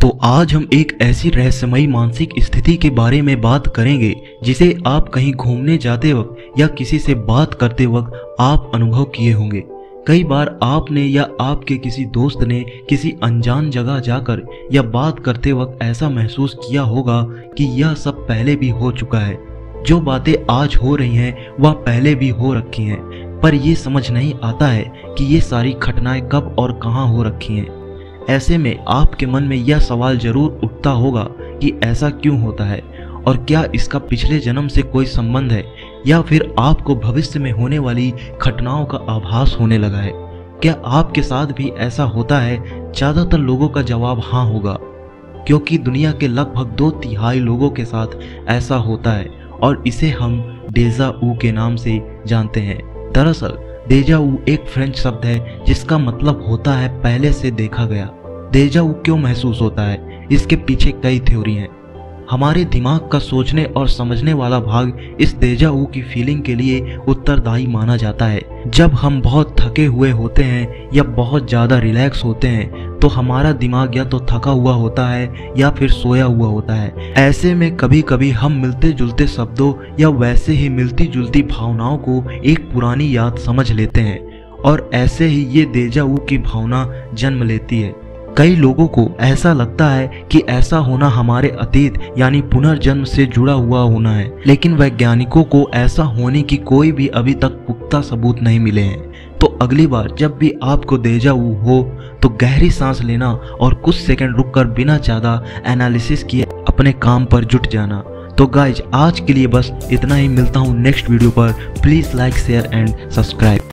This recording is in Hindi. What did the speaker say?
तो आज हम एक ऐसी रहस्यमयी मानसिक स्थिति के बारे में बात करेंगे जिसे आप कहीं घूमने जाते वक्त या किसी से बात करते वक्त आप अनुभव किए होंगे। कई बार आपने या आपके किसी दोस्त ने किसी अनजान जगह जाकर या बात करते वक्त ऐसा महसूस किया होगा कि यह सब पहले भी हो चुका है। जो बातें आज हो रही हैं वह पहले भी हो रखी हैं, पर ये समझ नहीं आता है कि ये सारी घटनाएं कब और कहां हो रखी हैं। ऐसे में आपके मन में यह सवाल जरूर उठता होगा कि ऐसा क्यों होता है और क्या इसका पिछले जन्म से कोई संबंध है या फिर आपको भविष्य में होने वाली घटनाओं का आभास होने लगा है। क्या आपके साथ भी ऐसा होता है? ज्यादातर लोगों का जवाब हाँ होगा, क्योंकि दुनिया के लगभग 2/3 लोगों के साथ ऐसा होता है और इसे हम डेजा वू के नाम से जानते हैं। दरअसल डेजा वू एक फ्रेंच शब्द है जिसका मतलब होता है पहले से देखा गया। डेजा वू क्यों महसूस होता है, इसके पीछे कई थ्योरी हैं। हमारे दिमाग का सोचने और समझने वाला भाग इस डेजा वू की फीलिंग के लिए उत्तरदायी माना जाता है। जब हम बहुत थके हुए होते हैं या बहुत ज़्यादा रिलैक्स होते हैं तो हमारा दिमाग या तो थका हुआ होता है या फिर सोया हुआ होता है। ऐसे में कभी कभी हम मिलते जुलते शब्दों या वैसे ही मिलती जुलती भावनाओं को एक पुरानी याद समझ लेते हैं और ऐसे ही ये डेजा वू की भावना जन्म लेती है। कई लोगों को ऐसा लगता है कि ऐसा होना हमारे अतीत यानी पुनर्जन्म से जुड़ा हुआ होना है, लेकिन वैज्ञानिकों को ऐसा होने की कोई भी अभी तक पुख्ता सबूत नहीं मिले हैं। तो अगली बार जब भी आपको डेजा वू हो तो गहरी सांस लेना और कुछ सेकंड रुककर बिना ज़्यादा एनालिसिस किए अपने काम पर जुट जाना। तो गाइज आज के लिए बस इतना ही। मिलता हूँ नेक्स्ट वीडियो पर। Please like share and subscribe.